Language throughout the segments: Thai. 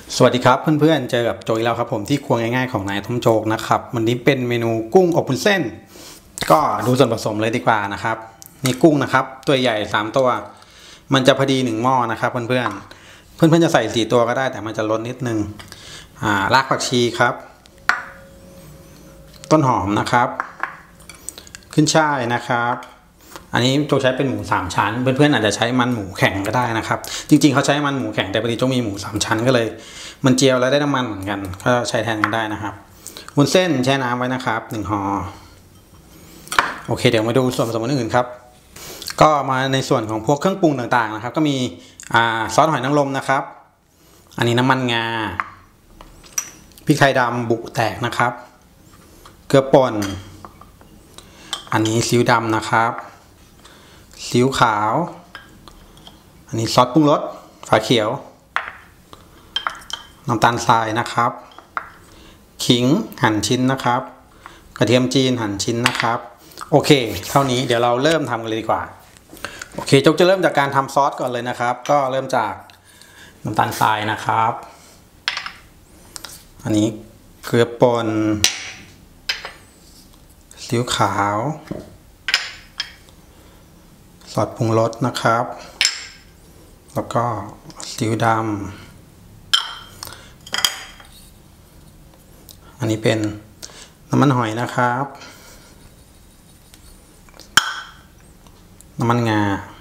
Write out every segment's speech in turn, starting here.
สวัสดีครับเพื่อนๆเจอกับโจอีกแล้วครับผมที่ครัวง่ายๆของนายทอมโจกนะครับวันนี้เป็นเมนูกุ้งอบวุ้นเส้นก็ดูส่วนผสมเลยดีกว่านะครับนี่กุ้งนะครับตัวใหญ่3ตัวมันจะพอดี1หม้อนะครับเพื่อนๆจะใส่4ตัวก็ได้แต่มันจะล้นนิดนึงรากผักชีครับต้นหอมนะครับขึ้นช่ายนะครับอันนี้โจใช้เป็นหมู3ชั้นเพื่อนๆอาจจะใช้มันหมูแข็งก็ได้นะครับจริงๆเขาใช้มันหมูแข็งแต่พอดีโจมีหมู3ชั้นก็เลยมันเจียวแล้วได้น้ำมันเหมือนกันก็ใช้แทนกันได้นะครับวุ้นเส้นแช่น้ำไว้นะครับ1ห่อโอเคเดี๋ยวมาดูส่วนผสมอื่นครับก็มาในส่วนของพวกเครื่องปรุงต่างๆนะครับก็มีซอสหอยนางรมนะครับอันนี้น้ำมันงาพริกไทยดำบุกแตกนะครับเกลือป่นอันนี้ซีอิ๊วดำนะครับซีอิ๊วขาวอันนี้ซอสปรุงรสฝาเขียวน้ำตาลทรายนะครับขิงหั่นชิ้นนะครับกระเทียมจีนหั่นชิ้นนะครับโอเคเท่านี้เดี๋ยวเราเริ่มทำกันเลยดีกว่าโอเคจกจะเริ่มจากการทำซอสก่อนเลยนะครับก็เริ่มจากน้ำตาลทรายนะครับอันนี้เกลือป่นซีอิ๊วขาวซอสปรุงรสนะครับแล้วก็ซีอิ๊วดำอันนี้เป็นน้ำมันหอยนะครับน้ำมันงา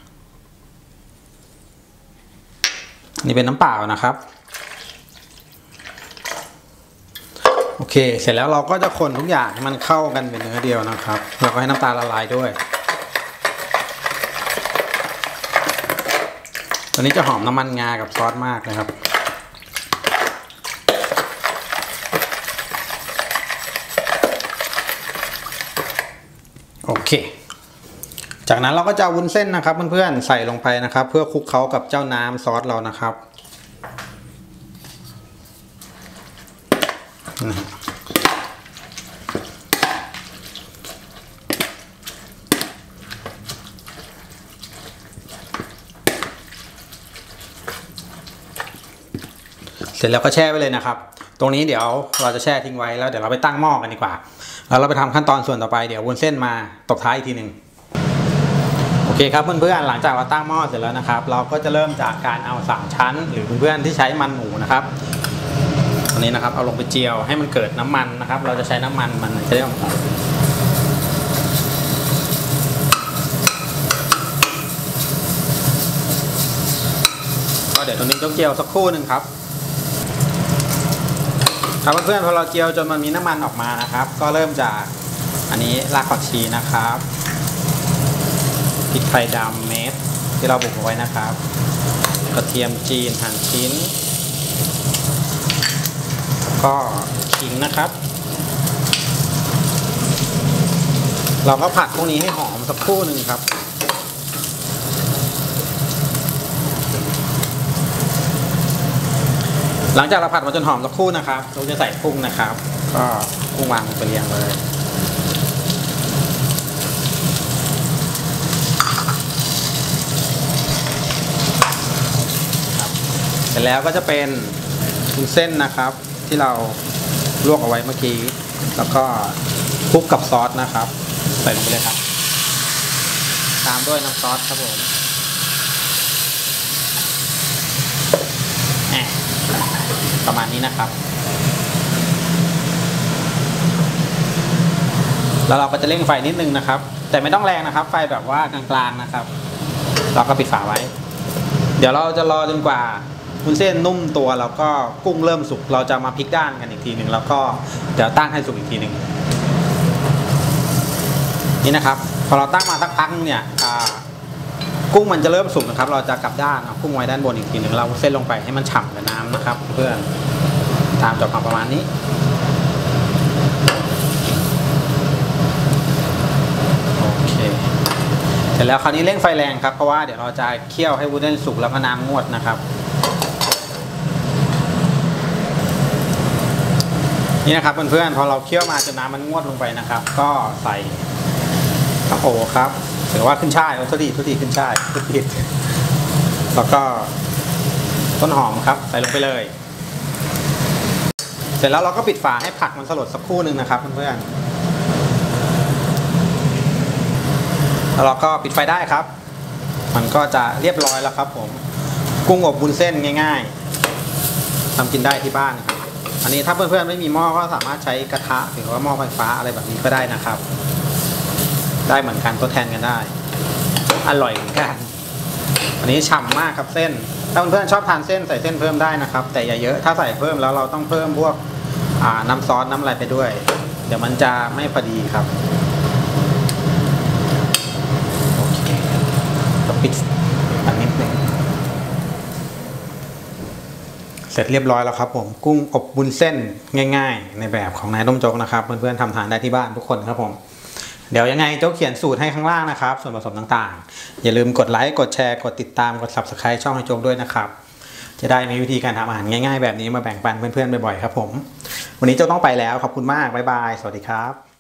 อันนี้เป็นน้ำเปล่านะครับโอเคเสร็จแล้วเราก็จะคนทุกอย่างให้มันเข้ากันเป็นเนื้อเดียวนะครับแล้วก็ให้น้ำตาลละลายด้วยตอนนี้จะหอมน้ำมันงากับซอสมากเลยครับโอเคจากนั้นเราก็จะเอาวุ้นเส้นนะครับเพื่อนๆใส่ลงไปนะครับเพื่อคลุกเคล้ากับเจ้าน้ำซอสเรานะครับเสร็จแล้วก็แช่ไว้เลยนะครับตรงนี้เดี๋ยวเราจะแช่ทิ้งไว้แล้วเดี๋ยวเราไปตั้งหม้อกันดีกว่าแล้วเราไปทำขั้นตอนส่วนต่อไปเดี๋ยววุ้นเส้นมาตบท้ายอีกทีหนึ่งโอเคครับเพื่อนๆหลังจากเราตั้งหม้อเสร็จแล้วนะครับเราก็จะเริ่มจากการเอา3ชั้นหรือเพื่อนๆที่ใช้มันหมูนะครับอันนี้นะครับเอาลงไปเจียวให้มันเกิดน้ำมันนะครับเราจะใช้น้ำมันมันจะได้หอมก็เดี๋ยวตรงนี้ต้องเจียวสักครู่หนึ่งครับครับเพื่อนๆพอเราเจียวจนมันมีน้ำมันออกมานะครับก็เริ่มจากอันนี้รากผักชีนะครับพริกไทยดำเม็ดที่เราบุกเอาไว้นะครับกระเทียมจีนหั่นชิ้นก็ขิงนะครับเราก็ผัดพวกนี้ให้หอมสักครู่หนึ่งครับหลังจากเราผัดมาจนหอมสักครู่นะครับเราจะใส่กุ้งนะครับก็กุ้งวางไปเรียงเลยเสร็จแล้วก็จะเป็นวุ้นเส้นนะครับที่เราลวกเอาไว้เมื่อกี้แล้วก็คลุกกับซอสนะครับใส่ลงไปเลยครับตามด้วยน้ำซอสครับผมประมาณนี้นะครับแล้วเราก็จะเร่งไฟนิดนึงนะครับแต่ไม่ต้องแรงนะครับไฟแบบว่ากลางๆนะครับเราก็ปิดฝาไว้เดี๋ยวเราจะรอจนกว่าวุ้นเส้นนุ่มตัวแล้วก็กุ้งเริ่มสุกเราจะมาพลิกด้านกันอีกทีหนึ่งแล้วก็เดี๋ยวตั้งให้สุกอีกทีหนึ่งนี่นะครับพอเราตั้งมาสักพักเนี่ยกุ้งมันจะเริ่มสุกนะครับเราจะกลับด้านเอากุ้งไว้ด้านบนอีกทีหนึ่งเราเส้นลงไปให้มันฉ่ำกับน้ำนะครับเพื่อนตามจบประมาณนี้โอเคเสร็จแล้วคราวนี้เร่งไฟแรงครับเพราะว่าเดี๋ยวเราจะเคี่ยวให้วุ้นเส้นสุกแล้วก็น้ำงวดนะครับนี่นะครับเพื่อนๆพอเราเคี่ยวมาจนน้ำมันงวดลงไปนะครับก็ใส่ข้าวโพดครับหรือว่าขึ้นช่ายทุกทีขึ้นช่ายทุกทีแล้วก็ต้นหอมครับใส่ลงไปเลยเสร็จแล้วเราก็ปิดฝาให้ผักมันสลดสักครู่หนึ่งนะครับเพื่อนๆแล้วเราก็ปิดไฟได้ครับมันก็จะเรียบร้อยแล้วครับผมกุ้งอบวุ้นเส้นง่ายๆทำกินได้ที่บ้านครับอันนี้ถ้าเพื่อนๆไม่มีหม้อก็สามารถใช้กระทะหรือว่าหม้อไฟฟ้าอะไรแบบนี้ก็ได้นะครับได้เหมือนกันทดแทนกันได้อร่อยเหมือนกันอันนี้ฉ่ำมากครับเส้นถ้าเพื่อนๆชอบทานเส้นใส่เส้นเพิ่มได้นะครับแต่อย่าเยอะถ้าใส่เพิ่มแล้วเราต้องเพิ่มพวกน้ำซอสน้ำอะไรไปด้วยเดี๋ยวมันจะไม่พอดีครับโอเคก็ปิดอันนิดนึงเสร็จเรียบร้อยแล้วครับผมกุ้งอบวุ้นเส้นง่ายๆในแบบของนายต้มโจ๊กนะครับเพื่อนๆทำทานได้ที่บ้านทุกคนครับผมเดี๋ยวยังไงโจ๊กเขียนสูตรให้ข้างล่างนะครับส่วนผสมต่างๆอย่าลืมกดไลค์กดแชร์กดติดตามกด Subscribe ช่องให้โจ๊กด้วยนะครับจะได้มีวิธีการทำอาหารง่ายๆแบบนี้มาแบ่งปันเพื่อนๆบ่อยๆครับผมวันนี้โจ๊กต้องไปแล้วขอบคุณมากบ๊ายบายสวัสดีครับ